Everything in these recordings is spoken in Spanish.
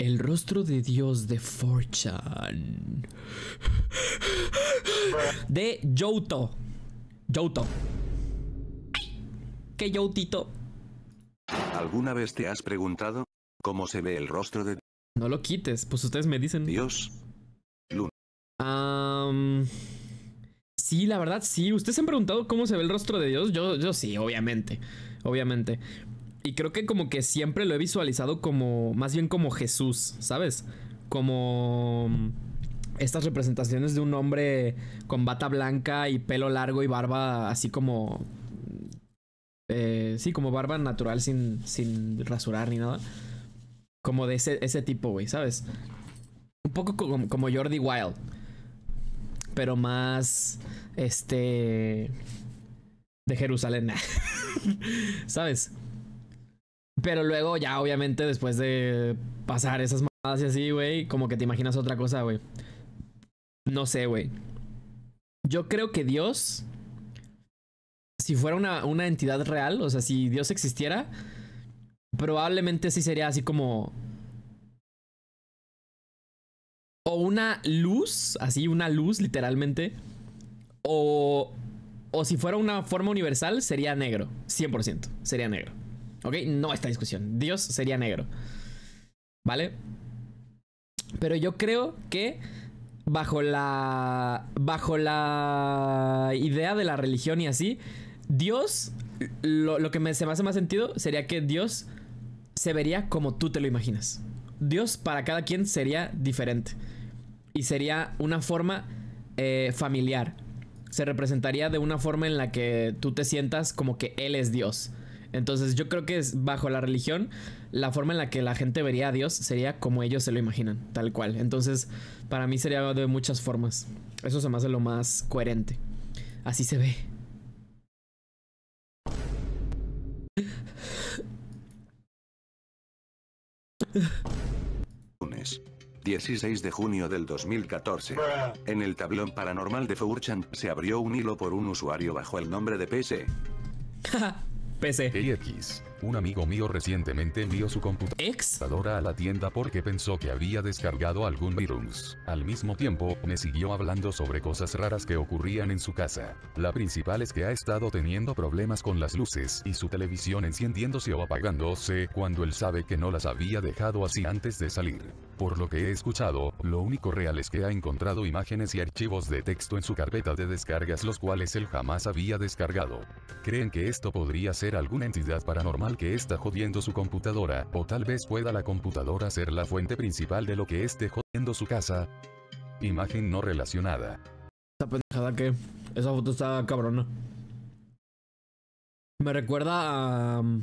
El rostro de Dios de 4chan. De Youto. Youto. ¿Qué Youtito? ¿Alguna vez te has preguntado cómo se ve el rostro de No lo quites, pues ustedes me dicen. Dios? Sí, la verdad, sí. ¿Ustedes se han preguntado cómo se ve el rostro de Dios? Yo sí, obviamente. Obviamente. Y creo que como que siempre lo he visualizado como, más bien como Jesús, ¿sabes? Como estas representaciones de un hombre con bata blanca y pelo largo y barba así como... sí, como barba natural sin rasurar ni nada. Como de ese tipo, güey, ¿sabes? Un poco como Jordi Wild. Pero más... de Jerusalén. ¿Sabes? Pero luego ya obviamente después de pasar esas mamadas y así, güey, como que te imaginas otra cosa, güey. No sé, güey. Yo creo que Dios, si fuera una entidad real, o sea, si Dios existiera, probablemente sí sería así como... O una luz, así una luz literalmente. O si fuera una forma universal, sería negro. 100%, sería negro. ¿Ok? No esta discusión. Dios sería negro. ¿Vale? Pero yo creo que bajo la idea de la religión y así, Dios, lo que se me hace más sentido sería que Dios se vería como tú te lo imaginas. Dios para cada quien sería diferente. Y sería una forma familiar. Se representaría de una forma en la que tú te sientas como que Él es Dios. Entonces yo creo que bajo la religión, la forma en la que la gente vería a Dios sería como ellos se lo imaginan, tal cual. Entonces para mí sería de muchas formas. Eso se me hace lo más coherente. Así se ve. Lunes 16 de junio del 2014. En el tablón paranormal de 4chan se abrió un hilo por un usuario bajo el nombre de PC. PC. X. Un amigo mío recientemente envió su computadora a la tienda porque pensó que había descargado algún virus. Al mismo tiempo, me siguió hablando sobre cosas raras que ocurrían en su casa. La principal es que ha estado teniendo problemas con las luces y su televisión encendiéndose o apagándose cuando él sabe que no las había dejado así antes de salir. Por lo que he escuchado, lo único real es que ha encontrado imágenes y archivos de texto en su carpeta de descargas los cuales él jamás había descargado. ¿Creen que esto podría ser alguna entidad paranormal que está jodiendo su computadora, o tal vez pueda la computadora ser la fuente principal de lo que esté jodiendo su casa? Imagen no relacionada. Esa pendejada que... Esa foto está cabrona. Me recuerda a...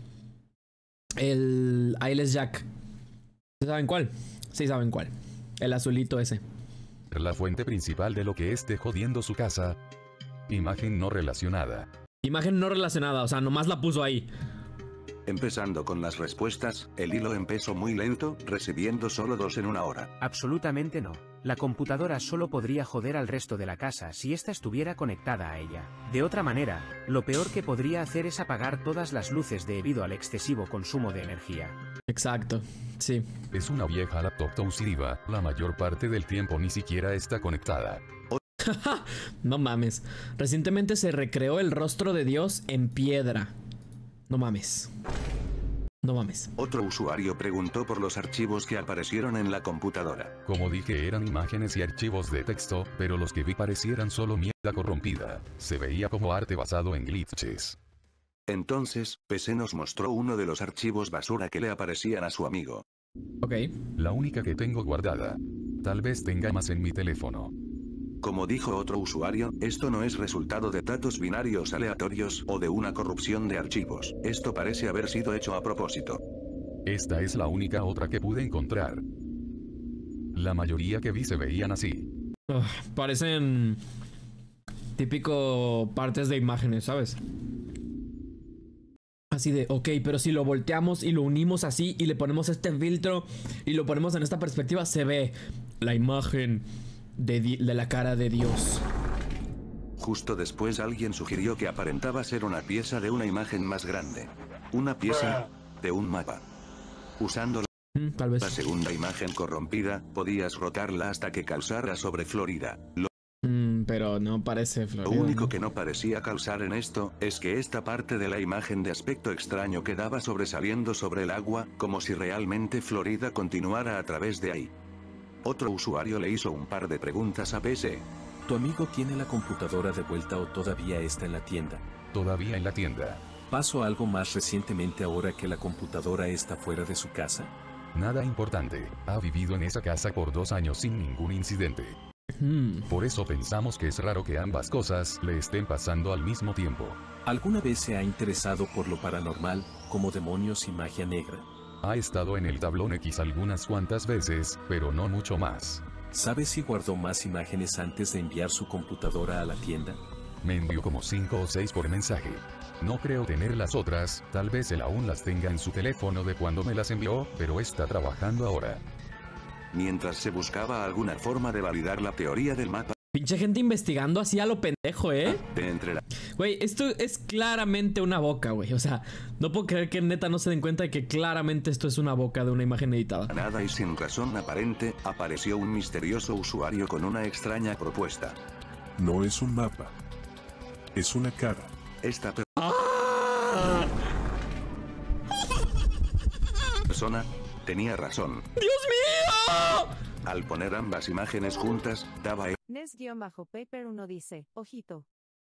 el Ailes Jack. ¿Saben cuál? Sí saben cuál. El azulito ese. La fuente principal de lo que esté jodiendo su casa. Imagen no relacionada. Imagen no relacionada, o sea, nomás la puso ahí. Empezando con las respuestas, el hilo empezó muy lento, recibiendo solo 2 en una hora. Absolutamente no. La computadora solo podría joder al resto de la casa si ésta estuviera conectada a ella. De otra manera, lo peor que podría hacer es apagar todas las luces debido al excesivo consumo de energía. Exacto, sí. Es una vieja laptop Toshiba, la mayor parte del tiempo ni siquiera está conectada. No mames. Recientemente se recreó el rostro de Dios en piedra. No mames. No mames. Otro usuario preguntó por los archivos que aparecieron en la computadora. Como dije, eran imágenes y archivos de texto, pero los que vi parecieran solo mierda corrompida. Se veía como arte basado en glitches. Entonces, PC nos mostró uno de los archivos basura que le aparecían a su amigo. Ok. La única que tengo guardada. Tal vez tenga más en mi teléfono. Como dijo otro usuario, esto no es resultado de datos binarios aleatorios o de una corrupción de archivos. Esto parece haber sido hecho a propósito. Esta es la única otra que pude encontrar. La mayoría que vi se veían así. Parecen típico partes de imágenes, ¿sabes? Así de, ok, pero si lo volteamos y lo unimos así y le ponemos este filtro y lo ponemos en esta perspectiva, se ve la imagen de la cara de Dios. Justo después alguien sugirió que aparentaba ser una pieza de una imagen más grande. Una pieza de un mapa. Usando Tal vez. La segunda imagen corrompida, podías rotarla hasta que calzara sobre Florida. Pero no parece Lo Florida. único que no parecía calzar en esto, es que esta parte de la imagen de aspecto extraño quedaba sobresaliendo sobre el agua, como si realmente Florida continuara a través de ahí. Otro usuario le hizo un par de preguntas a PC. ¿Tu amigo tiene la computadora de vuelta o todavía está en la tienda? Todavía en la tienda. ¿Pasó algo más recientemente ahora que la computadora está fuera de su casa? Nada importante. Ha vivido en esa casa por 2 años sin ningún incidente. Por eso pensamos que es raro que ambas cosas le estén pasando al mismo tiempo. ¿Alguna vez se ha interesado por lo paranormal, como demonios y magia negra? Ha estado en el tablón X algunas cuantas veces, pero no mucho más. ¿Sabes si guardó más imágenes antes de enviar su computadora a la tienda? Me envió como 5 o 6 por mensaje. No creo tener las otras, tal vez él aún las tenga en su teléfono de cuando me las envió, pero está trabajando ahora. Mientras se buscaba alguna forma de validar la teoría del mapa Pinche gente investigando así a lo pendejo, de entre la Güey, esto es claramente una boca, güey. O sea, no puedo creer que neta no se den cuenta de que claramente esto es una boca de una imagen editada. nada y sin razón aparente, apareció un misterioso usuario con una extraña propuesta. No es un mapa. Es una cara. Esta persona tenía razón. ¡Dios mío! Al poner ambas imágenes juntas, daba Nes-Paper 1 dice, ojito.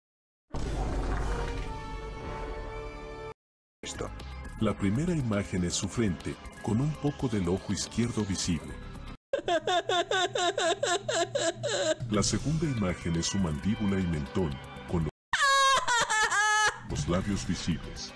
esto. La primera imagen es su frente, con un poco del ojo izquierdo visible. La segunda imagen es su mandíbula y mentón, con los labios visibles.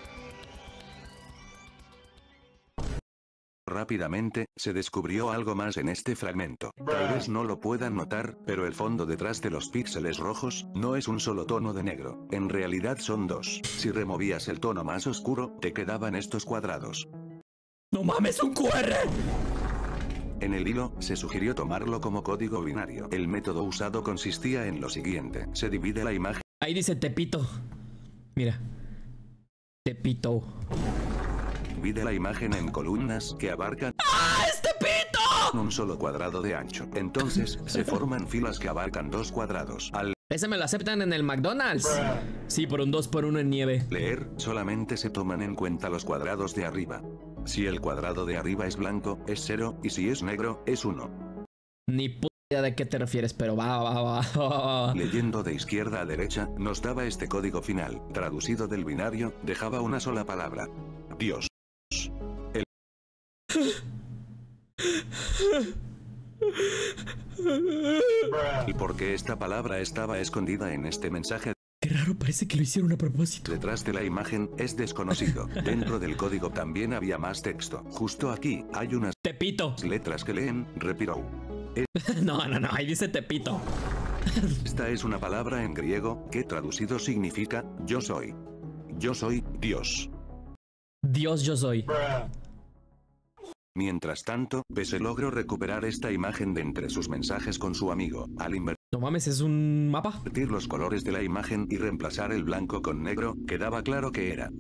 Rápidamente, se descubrió algo más en este fragmento. Tal vez no lo puedan notar, pero el fondo detrás de los píxeles rojos, no es un solo tono de negro. En realidad son dos. Si removías el tono más oscuro, te quedaban estos cuadrados. ¡No mames, un QR! En el hilo, se sugirió tomarlo como código binario. El método usado consistía en lo siguiente. Se divide la imagen. Ahí dice Tepito. Mira. Tepito. Divide la imagen en columnas que abarcan ¡Ah, es Tepito! un solo cuadrado de ancho. Entonces, se forman filas que abarcan 2 cuadrados. Al Ese me lo aceptan en el McDonald's. Sí, por un 2x1 en nieve. leer, solamente se toman en cuenta los cuadrados de arriba. Si el cuadrado de arriba es blanco, es 0, y si es negro, es 1. Ni puta idea de qué te refieres, pero va. Leyendo de izquierda a derecha, nos daba este código final. Traducido del binario, dejaba una sola palabra. Dios. ¿Y por qué esta palabra estaba escondida en este mensaje Qué raro, parece que lo hicieron a propósito. detrás de la imagen? Es desconocido. Dentro del código también había más texto. Justo aquí, hay unas Tepito. letras que leen, Repirou. No, ahí dice Tepito. Esta es una palabra en griego, que traducido significa, yo soy. Yo soy, Dios. Dios yo soy. Mientras tanto, Pese logró recuperar esta imagen de entre sus mensajes con su amigo. Al No mames, es un mapa. invertir los colores de la imagen y reemplazar el blanco con negro, quedaba claro que era.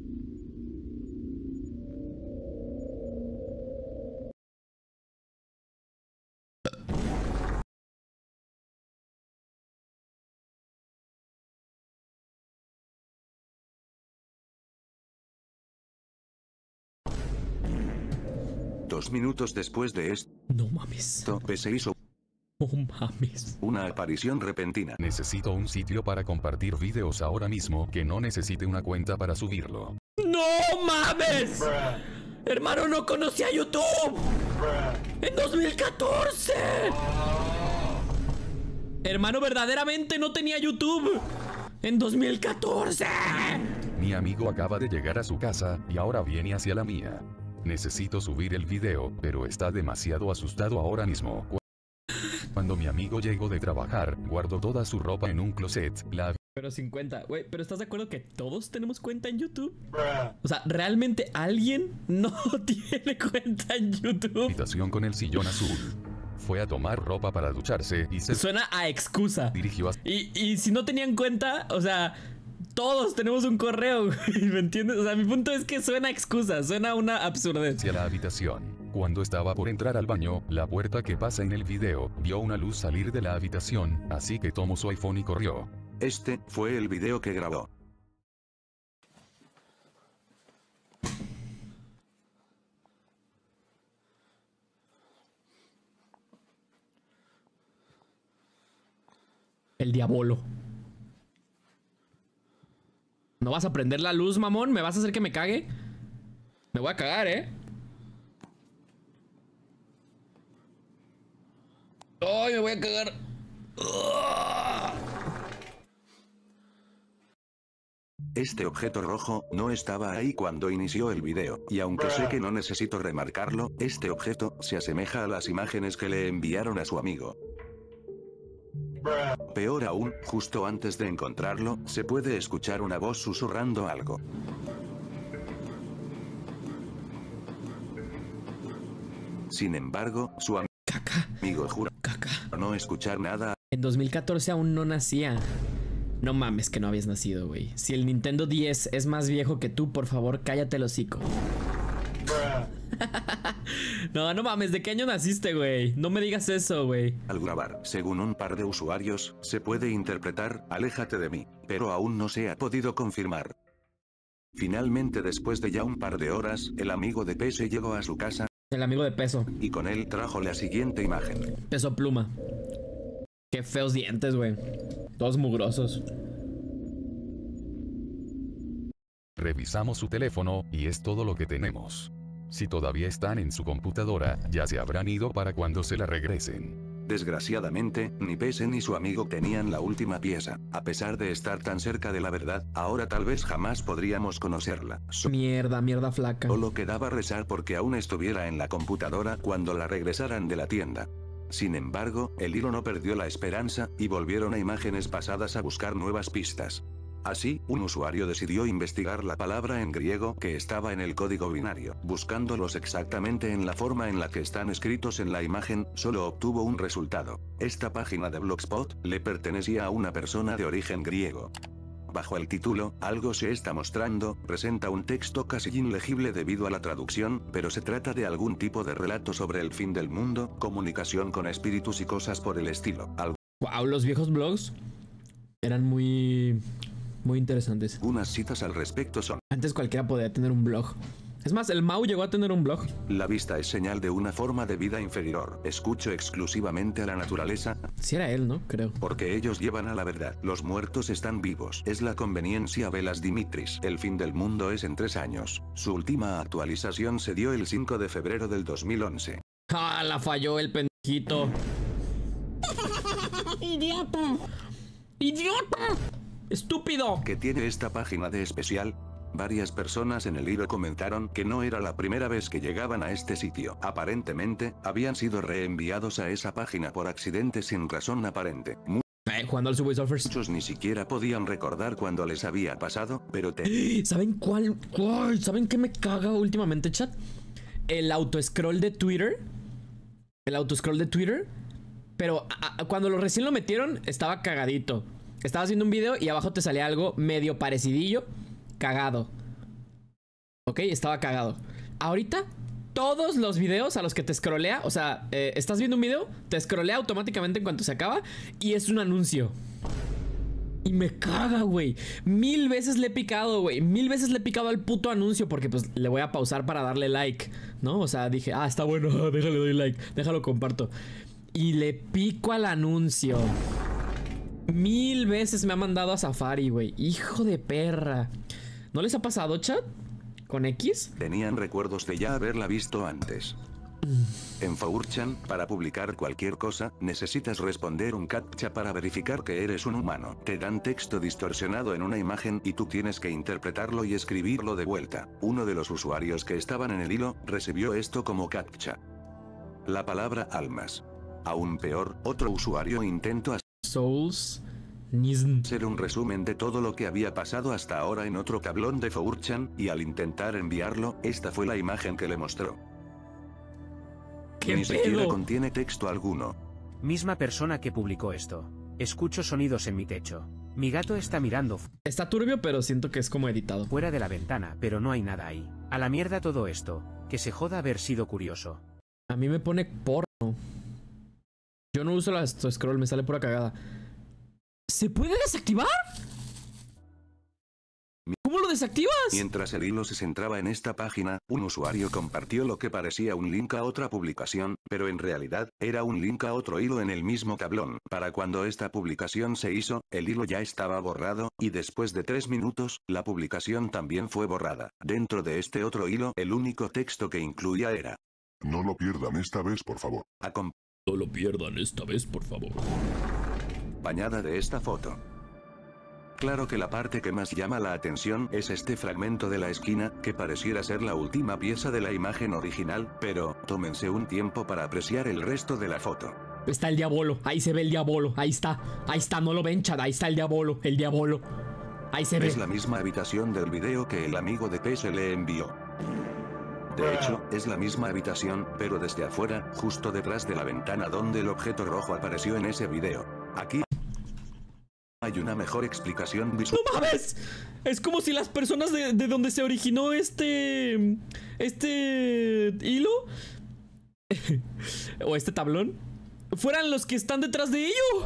Dos minutos después de No mames. esto, Pese hizo No mames. una aparición repentina. Necesito un sitio para compartir videos ahora mismo que no necesite una cuenta para subirlo. ¡No mames! Hermano, no conocía YouTube. En 2014. Hermano, verdaderamente no tenía YouTube. En 2014. Mi amigo acaba de llegar a su casa y ahora viene hacia la mía. Necesito subir el video, pero está demasiado asustado ahora mismo. Cuando mi amigo llegó de trabajar, guardó toda su ropa en un closet. Pero sin cuenta, güey, pero ¿estás de acuerdo que todos tenemos cuenta en YouTube? O sea, ¿realmente alguien no tiene cuenta en YouTube? Habitación con el sillón azul. Fue a tomar ropa para ducharse y se Suena a excusa. dirigió Y si no tenían cuenta, o sea, todos tenemos un correo, güey, ¿me entiendes? O sea, mi punto es que suena a excusa, suena a una absurdez. hacia la habitación. Cuando estaba por entrar al baño, la puerta que pasa en el video vio una luz salir de la habitación, así que tomó su iPhone y corrió. Este fue el video que grabó. El diabolo. ¿No vas a prender la luz, mamón? ¿Me vas a hacer que me cague? Me voy a cagar, ¡Ay, me voy a cagar! Este objeto rojo no estaba ahí cuando inició el video, y aunque sé que no necesito remarcarlo, este objeto se asemeja a las imágenes que le enviaron a su amigo. Peor aún, justo antes de encontrarlo, se puede escuchar una voz susurrando algo. Sin embargo, su amigo jura no escuchar nada. En 2014 aún no nacía. No mames que no habías nacido, güey. Si el Nintendo 10 es más viejo que tú, por favor, cállate el hocico. No, no mames, ¿de qué año naciste, güey? No me digas eso, güey. Al grabar, según un par de usuarios, se puede interpretar, aléjate de mí, pero aún no se ha podido confirmar. Finalmente, después de ya un par de horas, el amigo de PS llegó a su casa. El amigo de Peso. Y con él trajo la siguiente imagen. Peso Pluma. Qué feos dientes, güey. Todos mugrosos. Revisamos su teléfono, y es todo lo que tenemos. Si todavía están en su computadora, ya se habrán ido para cuando se la regresen. Desgraciadamente, ni PS ni su amigo tenían la última pieza. A pesar de estar tan cerca de la verdad, ahora tal vez jamás podríamos conocerla. Mierda flaca. Solo quedaba rezar porque aún estuviera en la computadora cuando la regresaran de la tienda. Sin embargo, el hilo no perdió la esperanza, y volvieron a imágenes pasadas a buscar nuevas pistas. Así, un usuario decidió investigar la palabra en griego que estaba en el código binario. Buscándolos exactamente en la forma en la que están escritos en la imagen, solo obtuvo un resultado. Esta página de Blogspot le pertenecía a una persona de origen griego. Bajo el título, Algo se está mostrando, presenta un texto casi inlegible debido a la traducción, pero se trata de algún tipo de relato sobre el fin del mundo, comunicación con espíritus y cosas por el estilo. Wow, los viejos blogs eran muy interesantes. Unas citas al respecto son: antes cualquiera podía tener un blog. Es más, el Mau llegó a tener un blog. La vista es señal de una forma de vida inferior. Escucho exclusivamente a la naturaleza. Sí era él, ¿no? Creo. Porque ellos llevan a la verdad. Los muertos están vivos. Es la conveniencia. Velas Dimitris. El fin del mundo es en 3 años. Su última actualización se dio el 5 de febrero del 2011. ¡Ah, la falló el pendejito! ¡Idiota! ¡Idiota! ¡Estúpido! ¿Qué tiene esta página de especial? Varias personas en el hilo comentaron que no era la primera vez que llegaban a este sitio. Aparentemente, habían sido reenviados a esa página por accidente sin razón aparente. Jugando al Subway Surfers. Muchos ni siquiera podían recordar cuándo les había pasado, pero ¿saben cuál? ¿Saben qué me caga últimamente, chat? El autoscroll de Twitter. El autoscroll de Twitter. Pero cuando recién lo metieron, estaba cagadito. Estaba haciendo un video y abajo te salía algo medio parecidillo. Cagado. Ok, estaba cagado. Ahorita, todos los videos a los que te scrollea, o sea, estás viendo un video, te scrollea automáticamente en cuanto se acaba y es un anuncio. Y me caga, güey. 1000 veces le he picado, güey. 1000 veces le he picado al puto anuncio porque pues le voy a pausar para darle like, ¿no? O sea, dije, está bueno, déjale doy like, déjalo comparto. Y le pico al anuncio. 1000 veces me ha mandado a Safari, güey. Hijo de perra. ¿No les ha pasado, chat? ¿Con X? Tenían recuerdos de ya haberla visto antes. En 4chan, para publicar cualquier cosa, necesitas responder un captcha para verificar que eres un humano. Te dan texto distorsionado en una imagen y tú tienes que interpretarlo y escribirlo de vuelta. Uno de los usuarios que estaban en el hilo recibió esto como captcha. La palabra almas. Aún peor, otro usuario intentó Souls. Hacer un resumen de todo lo que había pasado hasta ahora en otro tablón de 4chan, y al intentar enviarlo, esta fue la imagen que le mostró. Ni siquiera contiene texto alguno. Misma persona que publicó esto. Escucho sonidos en mi techo. Mi gato está mirando. Está turbio, pero siento que es como editado. Fuera de la ventana, pero no hay nada ahí. A la mierda todo esto. Que se joda haber sido curioso. A mí me pone porno. Yo no uso la scroll, me sale pura cagada. ¿Se puede desactivar? ¿Cómo lo desactivas? Mientras el hilo se centraba en esta página, un usuario compartió lo que parecía un link a otra publicación, pero en realidad, era un link a otro hilo en el mismo tablón. Para cuando esta publicación se hizo, el hilo ya estaba borrado, y después de 3 minutos, la publicación también fue borrada. Dentro de este otro hilo, el único texto que incluía era: No lo pierdan esta vez, por favor. No lo pierdan esta vez, por favor. Acompañada de esta foto. Claro que la parte que más llama la atención es este fragmento de la esquina, que pareciera ser la última pieza de la imagen original, pero, tómense un tiempo para apreciar el resto de la foto. Está el diabolo, ahí se ve el diabolo, ahí está, no lo ven, chat, ahí está el diabolo, ahí se ve. Es la misma habitación del video que el amigo de P se le envió. De hecho, es la misma habitación, pero desde afuera, justo detrás de la ventana donde el objeto rojo apareció en ese video. Aquí hay una mejor explicación visual. ¡No mames! Es como si las personas de donde se originó este hilo o este tablón fueran los que están detrás de ello.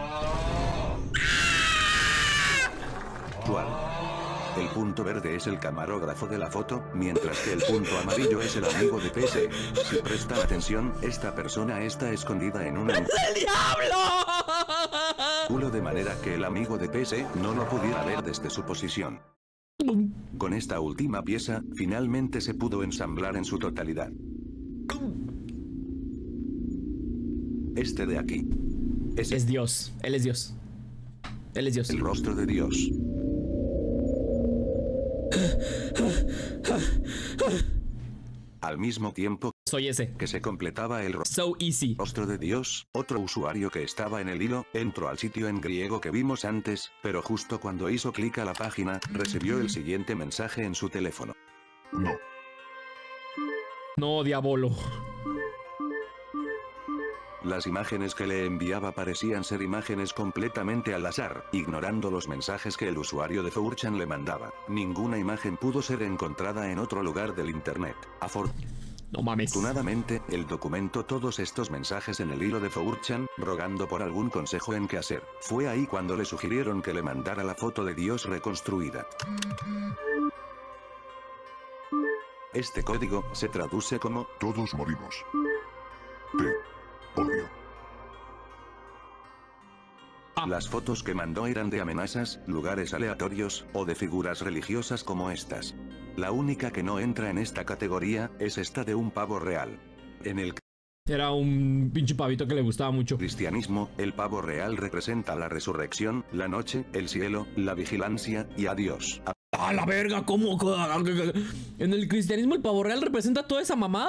El punto verde es el camarógrafo de la foto, mientras que el punto amarillo es el amigo de PC. Si prestan atención, esta persona está escondida en una... ¡Es el diablo! De manera que el amigo de PC no lo pudiera ver desde su posición. Con esta última pieza, finalmente se pudo ensamblar en su totalidad. Este de aquí. Es Dios. Él es Dios. Él es Dios. El rostro de Dios. Al mismo tiempo soy ese que se completaba el rostro de Dios, otro usuario que estaba en el hilo, entró al sitio en griego que vimos antes, pero justo cuando hizo clic a la página, recibió el siguiente mensaje en su teléfono. No, diabolo. Las imágenes que le enviaba parecían ser imágenes completamente al azar, ignorando los mensajes que el usuario de 4chan le mandaba. Ninguna imagen pudo ser encontrada en otro lugar del internet. No mames. Afortunadamente, el documentó todos estos mensajes en el hilo de 4chan, rogando por algún consejo en qué hacer. Fue ahí cuando le sugirieron que le mandara la foto de Dios reconstruida. Este código se traduce como: Todos morimos. Te odio. Las fotos que mandó eran de amenazas, lugares aleatorios, o de figuras religiosas como estas. La única que no entra en esta categoría, es esta de un pavo real. En el Era un pinche pavito que le gustaba mucho. cristianismo, el pavo real representa la resurrección, la noche, el cielo, la vigilancia, y a Dios. ¡A la verga! ¿Cómo? ¿En el cristianismo el pavo real representa toda esa mamada?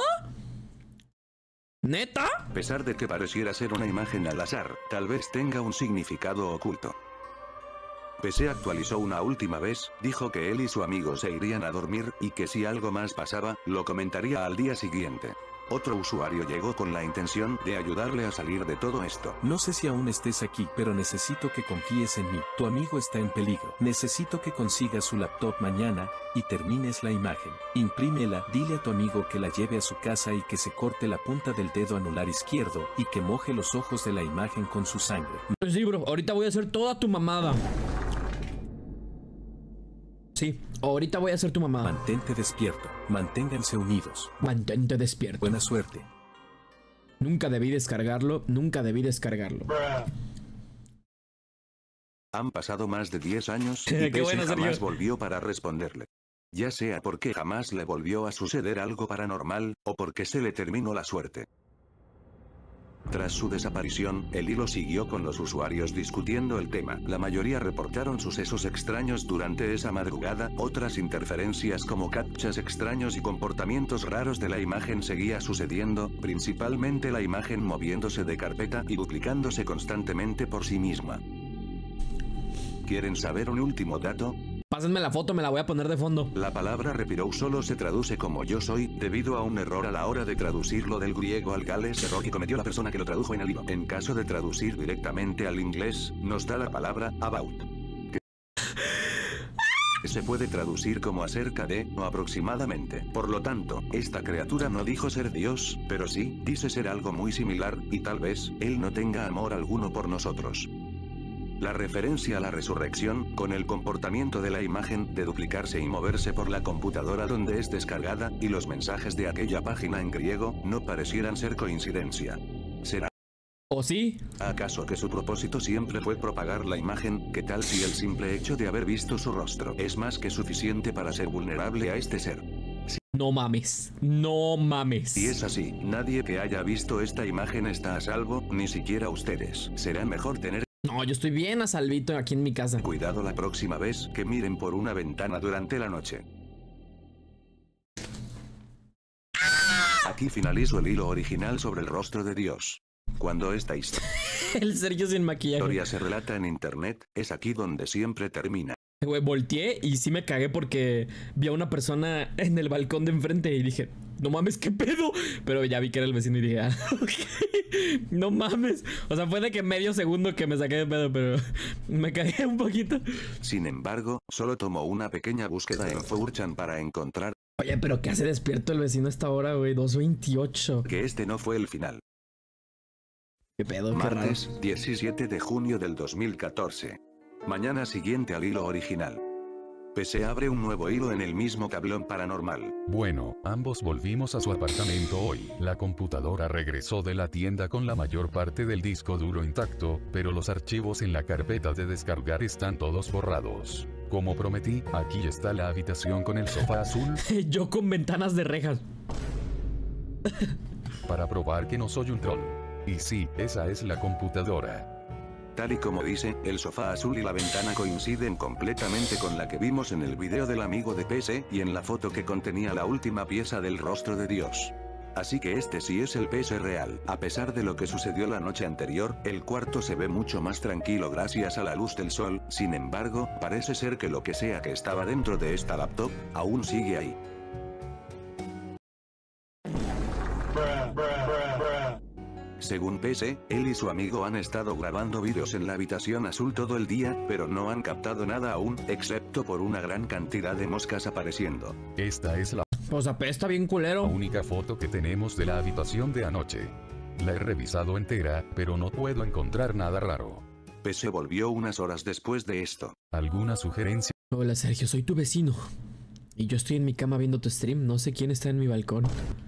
¿Neta? A pesar de que pareciera ser una imagen al azar, tal vez tenga un significado oculto. PC actualizó una última vez, dijo que él y su amigo se irían a dormir, y que si algo más pasaba, lo comentaría al día siguiente. Otro usuario llegó con la intención de ayudarle a salir de todo esto. No sé si aún estés aquí, pero necesito que confíes en mí. Tu amigo está en peligro. Necesito que consigas su laptop mañana, y termines la imagen. Imprímela, dile a tu amigo que la lleve a su casa y que se corte la punta del dedo anular izquierdo, y que moje los ojos de la imagen con su sangre. Sí, bro, ahorita voy a hacer toda tu mamada. Sí, ahorita voy a hacer tu mamada. Mantente despierto. Manténganse unidos. Mantente despierto. Buena suerte. Nunca debí descargarlo, nunca debí descargarlo. Han pasado más de 10 años, y Qué PC bueno, jamás Sergio. volvió para responderle. Ya sea porque jamás le volvió a suceder algo paranormal, o porque se le terminó la suerte. Tras su desaparición, el hilo siguió con los usuarios discutiendo el tema. La mayoría reportaron sucesos extraños durante esa madrugada, otras interferencias como captchas extraños y comportamientos raros de la imagen seguía sucediendo, principalmente la imagen moviéndose de carpeta y duplicándose constantemente por sí misma. ¿Quieren saber un último dato? Pásenme la foto, me la voy a poner de fondo. La palabra repirou solo se traduce como yo soy, debido a un error a la hora de traducirlo del griego al gales, error que cometió la persona que lo tradujo en el hilo. En caso de traducir directamente al inglés, nos da la palabra about. se puede traducir como acerca de, o aproximadamente. Por lo tanto, esta criatura no dijo ser Dios, pero sí, dice ser algo muy similar, y tal vez, él no tenga amor alguno por nosotros. La referencia a la resurrección, con el comportamiento de la imagen de duplicarse y moverse por la computadora donde es descargada, y los mensajes de aquella página en griego, no parecieran ser coincidencia. ¿Será? ¿O sí? ¿Acaso que su propósito siempre fue propagar la imagen? ¿Qué tal si el simple hecho de haber visto su rostro es más que suficiente para ser vulnerable a este ser? No mames, no mames. Si es así, nadie que haya visto esta imagen está a salvo, ni siquiera ustedes. Será mejor tener No, yo estoy bien a salvito aquí en mi casa. cuidado la próxima vez que miren por una ventana durante la noche. Aquí finalizo el hilo original sobre el rostro de Dios. Cuando esta El Sergio sin maquillaje. historia se relata en internet, es aquí donde siempre termina. Güey, volteé y sí me cagué porque vi a una persona en el balcón de enfrente y dije, no mames, ¿qué pedo? Pero ya vi que era el vecino y dije, ah, ok, no mames. O sea, fue de que medio segundo que me saqué de pedo, pero me cagué un poquito. Sin embargo, solo tomó una pequeña búsqueda en 4chan para encontrar Oye, pero ¿qué hace despierto el vecino a esta hora, güey? 2:28. que este no fue el final. ¿Qué pedo? Qué raro. Martes, 17 de junio del 2014. Mañana siguiente al hilo original. PC abre un nuevo hilo en el mismo tablón paranormal. Bueno, ambos volvimos a su apartamento hoy. La computadora regresó de la tienda con la mayor parte del disco duro intacto, pero los archivos en la carpeta de descargar están todos borrados. Como prometí, aquí está la habitación con el sofá azul. Yo con ventanas de rejas. Para probar que no soy un troll. Y sí, esa es la computadora. Tal y como dice, el sofá azul y la ventana coinciden completamente con la que vimos en el video del amigo de PC y en la foto que contenía la última pieza del rostro de Dios. Así que este sí es el PC real. A pesar de lo que sucedió la noche anterior, el cuarto se ve mucho más tranquilo gracias a la luz del sol. Sin embargo, parece ser que lo que sea que estaba dentro de esta laptop, aún sigue ahí. Según PC, él y su amigo han estado grabando vídeos en la habitación azul todo el día, pero no han captado nada aún, excepto por una gran cantidad de moscas apareciendo. Esta es la Pues apesta bien culero. única foto que tenemos de la habitación de anoche. La he revisado entera, pero no puedo encontrar nada raro. PC volvió unas horas después de esto. ¿Alguna sugerencia? Hola Sergio, soy tu vecino. Y yo estoy en mi cama viendo tu stream. No sé quién está en mi balcón.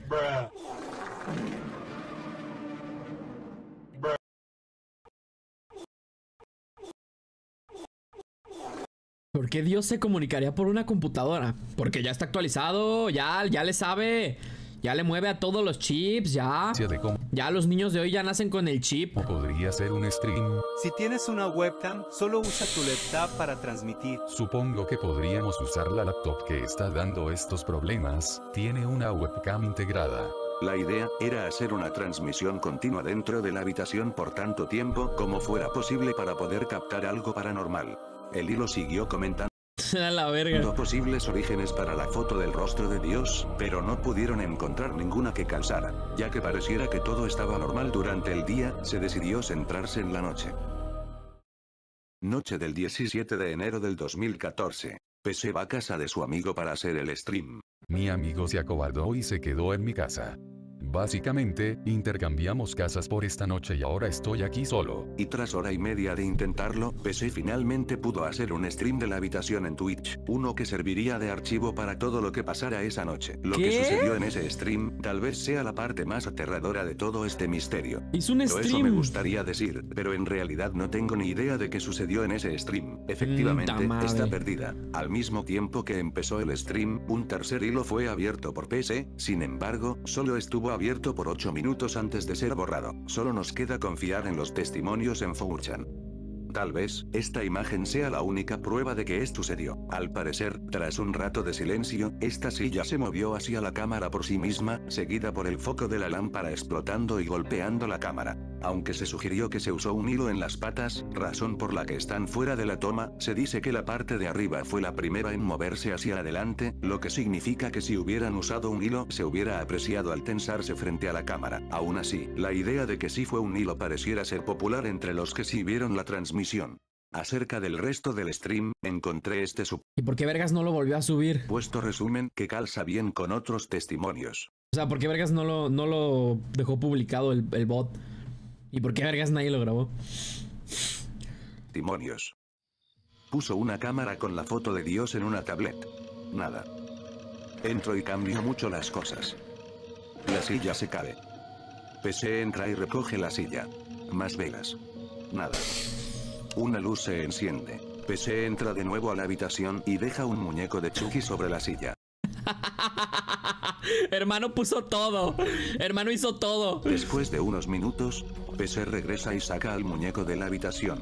¿Por qué Dios se comunicaría por una computadora? Porque ya está actualizado, ya le sabe. Ya le mueve a todos los chips, ya. De cómo Ya los niños de hoy ya nacen con el chip. podría ser un stream. Si tienes una webcam, solo usa tu laptop para transmitir. Supongo que podríamos usar la laptop que está dando estos problemas. Tiene una webcam integrada. La idea era hacer una transmisión continua dentro de la habitación por tanto tiempo como fuera posible para poder captar algo paranormal. El hilo siguió comentando A la verga. posibles orígenes para la foto del rostro de Dios, pero no pudieron encontrar ninguna que calzara. Ya que pareciera que todo estaba normal durante el día, se decidió centrarse en la noche. Noche del 17 de enero del 2014. PC va a casa de su amigo para hacer el stream. Mi amigo se acobardó y se quedó en mi casa. Básicamente, intercambiamos casas por esta noche y ahora estoy aquí solo. Y tras hora y media de intentarlo, PC finalmente pudo hacer un stream de la habitación en Twitch, uno que serviría de archivo para todo lo que pasara esa noche. Lo que ¿Qué? sucedió en ese stream, tal vez sea la parte más aterradora de todo este misterio. Hizo un Pero eso me stream. gustaría decir, pero en realidad no tengo ni idea de qué sucedió en ese stream. Efectivamente, Ta madre. está perdida. Al mismo tiempo que empezó el stream, un tercer hilo fue abierto por PC, sin embargo, solo estuvo abierto por 8 minutos antes de ser borrado. Solo nos queda confiar en los testimonios en 4chan. Tal vez, esta imagen sea la única prueba de que esto sucedió. Al parecer, tras un rato de silencio, esta silla se movió hacia la cámara por sí misma, seguida por el foco de la lámpara explotando y golpeando la cámara. Aunque se sugirió que se usó un hilo en las patas, razón por la que están fuera de la toma, se dice que la parte de arriba fue la primera en moverse hacia adelante, lo que significa que si hubieran usado un hilo se hubiera apreciado al tensarse frente a la cámara. Aún así, la idea de que sí fue un hilo pareciera ser popular entre los que sí vieron la transmisión. Acerca del resto del stream, encontré este ¿Y por qué vergas no lo volvió a subir? supuesto resumen que calza bien con otros testimonios. O sea, ¿por qué vergas no lo dejó publicado el bot? ¿Y por qué vergas nadie lo grabó? Testimonios. Puso una cámara con la foto de Dios en una tablet. Nada. Entro y cambio mucho las cosas. La silla se cae. PC entra y recoge la silla. Más velas. Nada. Una luz se enciende. PC entra de nuevo a la habitación y deja un muñeco de Chucky sobre la silla. Hermano puso todo. Hermano hizo todo. Después de unos minutos, PC regresa y saca al muñeco de la habitación.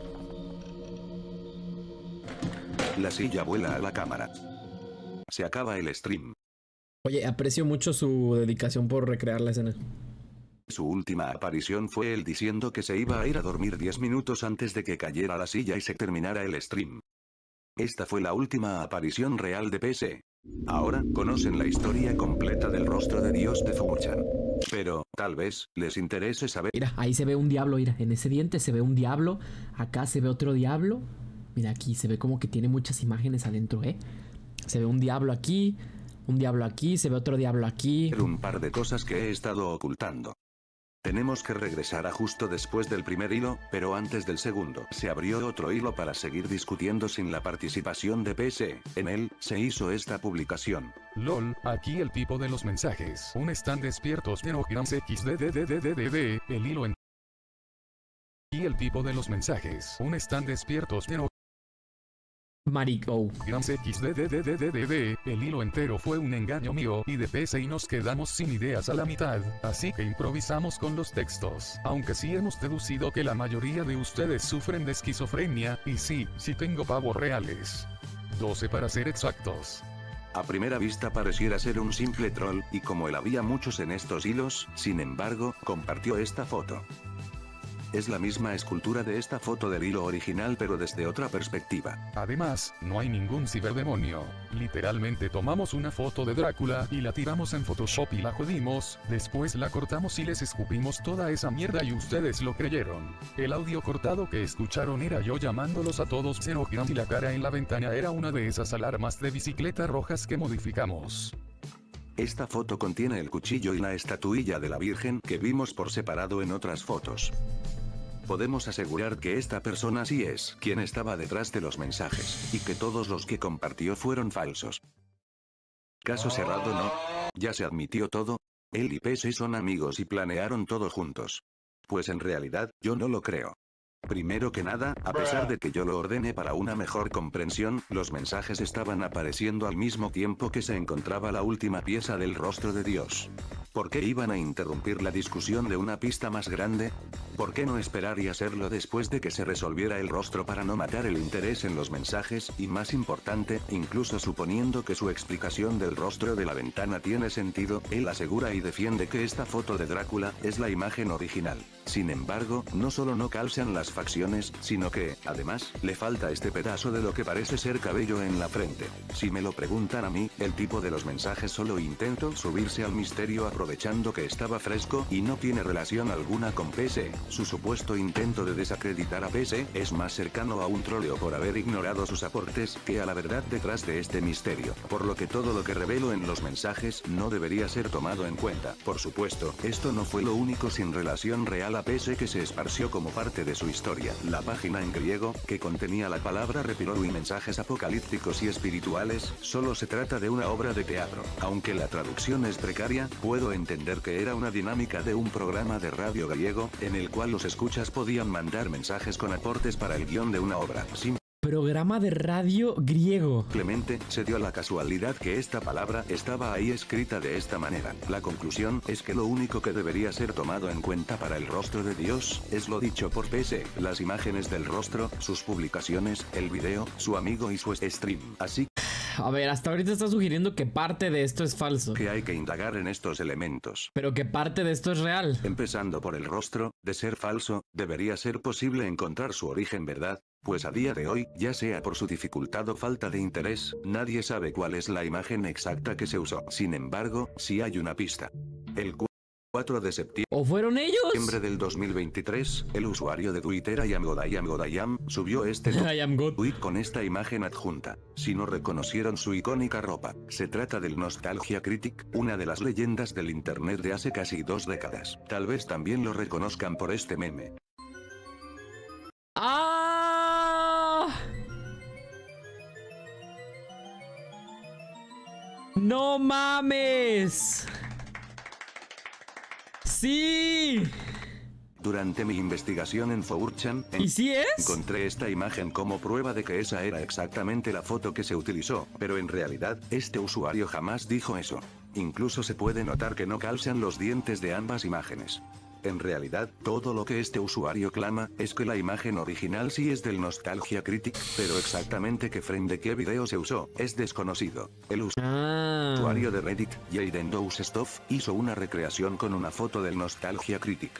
La silla vuela a la cámara. Se acaba el stream. Oye, aprecio mucho su dedicación por recrear la escena. Su última aparición fue él diciendo que se iba a ir a dormir 10 minutos antes de que cayera la silla y se terminara el stream. Esta fue la última aparición real de PC. Ahora, conocen la historia completa del rostro de Dios de 4chan. Pero, tal vez, les interese saber... Mira, ahí se ve un diablo, mira. En ese diente se ve un diablo. Acá se ve otro diablo. Mira, aquí se ve como que tiene muchas imágenes adentro, ¿eh? Se ve un diablo aquí, se ve otro diablo aquí. Un par de cosas que he estado ocultando. Tenemos que regresar a justo después del primer hilo, pero antes del segundo. Se abrió otro hilo para seguir discutiendo sin la participación de PC. En él, se hizo esta publicación. LOL, aquí el tipo de los mensajes. Un están despiertos de Ograms XDDDDDD, el hilo en... Y el tipo de los mensajes. Un están despiertos de Marico. XDDDDDD, el hilo entero fue un engaño mío y de PC y nos quedamos sin ideas a la mitad, así que improvisamos con los textos. Aunque sí hemos deducido que la mayoría de ustedes sufren de esquizofrenia, y sí tengo pavos reales. 12 para ser exactos. A primera vista pareciera ser un simple troll, y como él había muchos en estos hilos, sin embargo, compartió esta foto. Es la misma escultura de esta foto del hilo original pero desde otra perspectiva. Además, no hay ningún ciberdemonio. Literalmente tomamos una foto de Drácula y la tiramos en Photoshop y la jodimos, después la cortamos y les escupimos toda esa mierda y ustedes lo creyeron. El audio cortado que escucharon era yo llamándolos a todos Xenograms y la cara en la ventana era una de esas alarmas de bicicleta rojas que modificamos. Esta foto contiene el cuchillo y la estatuilla de la Virgen que vimos por separado en otras fotos. Podemos asegurar que esta persona sí es quien estaba detrás de los mensajes, y que todos los que compartió fueron falsos. Caso cerrado, ¿no? Ya se admitió todo. Él y PC son amigos y planearon todo juntos. Pues en realidad, yo no lo creo. Primero que nada, a pesar de que yo lo ordené para una mejor comprensión, los mensajes estaban apareciendo al mismo tiempo que se encontraba la última pieza del rostro de Dios. ¿Por qué iban a interrumpir la discusión de una pista más grande? ¿Por qué no esperar y hacerlo después de que se resolviera el rostro para no matar el interés en los mensajes? Y más importante, incluso suponiendo que su explicación del rostro de la ventana tiene sentido, él asegura y defiende que esta foto de Drácula es la imagen original. Sin embargo, no solo no calzan las facciones, sino que, además, le falta este pedazo de lo que parece ser cabello en la frente. Si me lo preguntan a mí, el tipo de los mensajes solo intentó subirse al misterio aprovechando que estaba fresco y no tiene relación alguna con PC. Su supuesto intento de desacreditar a PC es más cercano a un troleo por haber ignorado sus aportes que a la verdad detrás de este misterio, por lo que todo lo que revelo en los mensajes no debería ser tomado en cuenta. Por supuesto, esto no fue lo único sin relación real a PC que se esparció como parte de su historia. La página en griego, que contenía la palabra repiro y mensajes apocalípticos y espirituales, solo se trata de una obra de teatro. Aunque la traducción es precaria, puedo entender que era una dinámica de un programa de radio griego, en el cual los escuchas podían mandar mensajes con aportes para el guión de una obra. Programa de radio griego. Simplemente se dio la casualidad que esta palabra estaba ahí escrita de esta manera. La conclusión es que lo único que debería ser tomado en cuenta para el rostro de Dios es lo dicho por PC, las imágenes del rostro, sus publicaciones, el video, su amigo y su stream. Así a ver, hasta ahorita está sugiriendo que parte de esto es falso. Que hay que indagar en estos elementos. Pero que parte de esto es real. Empezando por el rostro, de ser falso, debería ser posible encontrar su origen, ¿verdad? Pues a día de hoy, ya sea por su dificultad o falta de interés, nadie sabe cuál es la imagen exacta que se usó. Sin embargo, sí hay una pista. El 4 de septiembre. ¿O fueron ellos? Del 2023, el usuario de Twitter IamGodayam subió este tweet con esta imagen adjunta. Si no reconocieron su icónica ropa, se trata del Nostalgia Critic, una de las leyendas del internet de hace casi 2 décadas. Tal vez también lo reconozcan por este meme. ¡Ah! ¡No mames! ¡Sí! Durante mi investigación en 4chan, ¿Y sí es? encontré esta imagen como prueba de que esa era exactamente la foto que se utilizó, pero en realidad, este usuario jamás dijo eso. Incluso se puede notar que no calzan los dientes de ambas imágenes. En realidad, todo lo que este usuario clama, es que la imagen original sí es del Nostalgia Critic, pero exactamente qué frame de qué video se usó, es desconocido. El usuario de Reddit, Jaden Dose Stuff, hizo una recreación con una foto del Nostalgia Critic.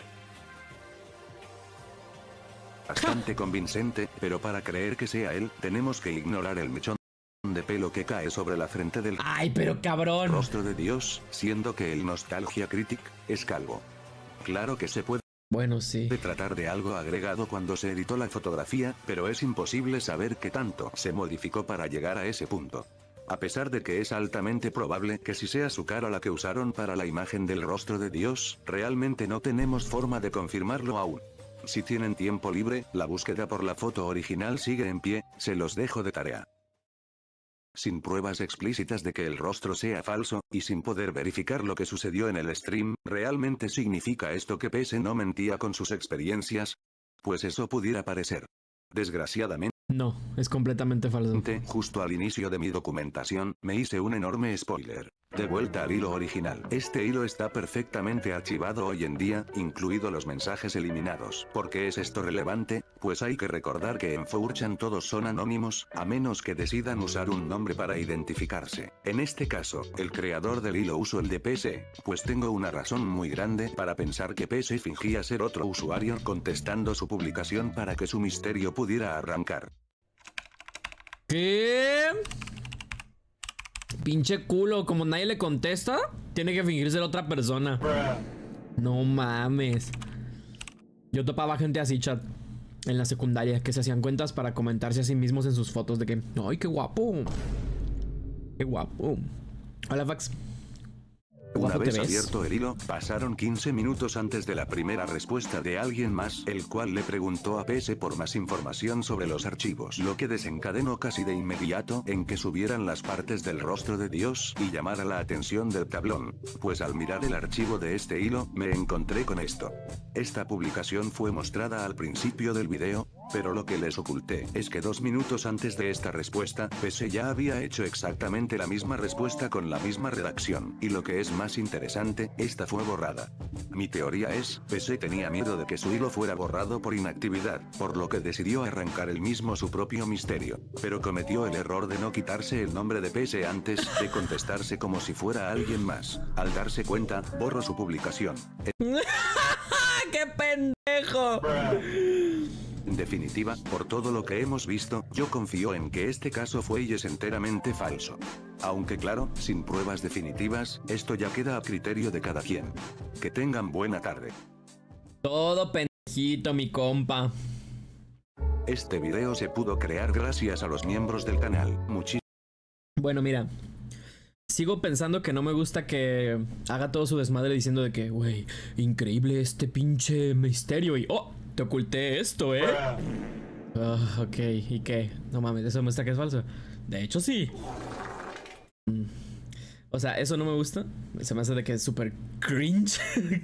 Bastante convincente, pero para creer que sea él, tenemos que ignorar el mechón de pelo que cae sobre la frente del ¡ay, pero cabrón! rostro de Dios, siendo que el Nostalgia Critic es calvo. Claro que se puede tratar de algo agregado cuando se editó la fotografía, pero es imposible saber qué tanto se modificó para llegar a ese punto. A pesar de que es altamente probable que si sea su cara la que usaron para la imagen del rostro de Dios, realmente no tenemos forma de confirmarlo aún. Si tienen tiempo libre, la búsqueda por la foto original sigue en pie, se los dejo de tarea. Sin pruebas explícitas de que el rostro sea falso, y sin poder verificar lo que sucedió en el stream, ¿realmente significa esto que PS no mentía con sus experiencias? Pues eso pudiera parecer. Desgraciadamente, no, es completamente falso. Justo al inicio de mi documentación, me hice un enorme spoiler. De vuelta al hilo original. Este hilo está perfectamente archivado hoy en día, incluido los mensajes eliminados. ¿Por qué es esto relevante? Pues hay que recordar que en 4chan todos son anónimos, a menos que decidan usar un nombre para identificarse. En este caso, el creador del hilo usó el de PS, pues tengo una razón muy grande para pensar que PS fingía ser otro usuario contestando su publicación para que su misterio pudiera arrancar. ¿Qué? Pinche culo, como nadie le contesta, tiene que fingirse la otra persona. No mames. Yo topaba gente así, chat, en la secundaria, que se hacían cuentas para comentarse a sí mismos en sus fotos de que, ¡ay, qué guapo! ¡Qué guapo! Hola, Fax. Una vez abierto el hilo, pasaron 15 minutos antes de la primera respuesta de alguien más, el cual le preguntó a PS por más información sobre los archivos, lo que desencadenó casi de inmediato en que subieran las partes del rostro de Dios y llamara la atención del tablón, pues al mirar el archivo de este hilo, me encontré con esto. Esta publicación fue mostrada al principio del video, pero lo que les oculté es que 2 minutos antes de esta respuesta, PS ya había hecho exactamente la misma respuesta con la misma redacción, y lo que es más interesante, esta fue borrada. Mi teoría es, PS tenía miedo de que su hilo fuera borrado por inactividad, por lo que decidió arrancar él mismo su propio misterio, pero cometió el error de no quitarse el nombre de PS antes de contestarse como si fuera alguien más. Al darse cuenta, borró su publicación. ¡Qué pendejo! En definitiva, por todo lo que hemos visto, yo confío en que este caso fue y es enteramente falso. Aunque claro, sin pruebas definitivas, esto ya queda a criterio de cada quien. Que tengan buena tarde. Todo pendejito, mi compa. Este video se pudo crear gracias a los miembros del canal. Bueno, mira. Sigo pensando que no me gusta que haga todo su desmadre diciendo de que, güey, increíble este pinche misterio y... ¡oh! Te oculté esto, ¿eh? Ok, ¿y qué? No mames, eso muestra que es falso. De hecho, sí. O sea, eso no me gusta. Se me hace de que es súper cringe.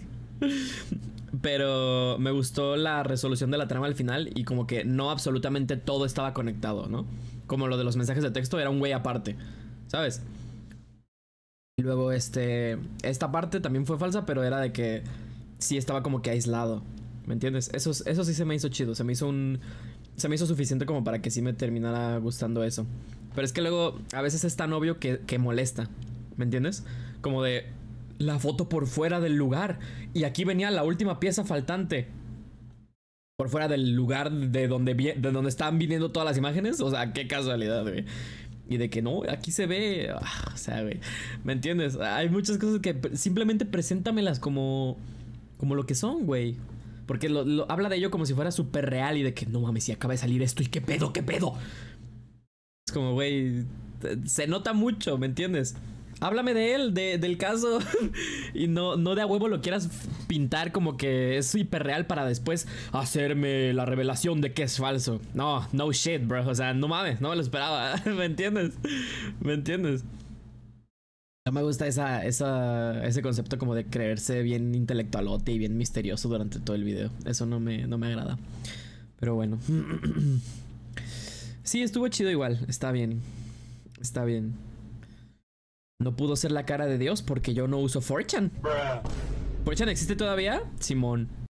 Pero me gustó la resolución de la trama al final y como que no absolutamente todo estaba conectado, ¿no? Como lo de los mensajes de texto era un güey aparte, ¿sabes? Y luego esta parte también fue falsa, pero era de que sí estaba como que aislado. ¿Me entiendes? Eso sí se me hizo chido. Se me hizo suficiente como para que sí me terminara gustando eso. Pero es que luego a veces es tan obvio que molesta. ¿Me entiendes? Como de la foto por fuera del lugar. Y aquí venía la última pieza faltante. Por fuera del lugar de donde estaban viniendo todas las imágenes. O sea, qué casualidad, güey. Y de que no, aquí se ve. O sea, güey. ¿Me entiendes? Hay muchas cosas que simplemente preséntamelas como lo que son, güey. Porque habla de ello como si fuera súper real y de que no mames, si acaba de salir esto y qué pedo, qué pedo. Es como, güey, se nota mucho, ¿me entiendes? Háblame de él, del caso. Y no de a huevo lo quieras pintar como que es hiperreal para después hacerme la revelación de que es falso. No shit, bro. O sea, no mames, no me lo esperaba. ¿Me entiendes? ¿Me entiendes? No me gusta ese concepto como de creerse bien intelectualote y bien misterioso durante todo el video. Eso no me agrada. Pero bueno. Sí, estuvo chido igual. Está bien. Está bien. No pudo ser la cara de Dios porque yo no uso 4chan. ¿4chan existe todavía? Simón.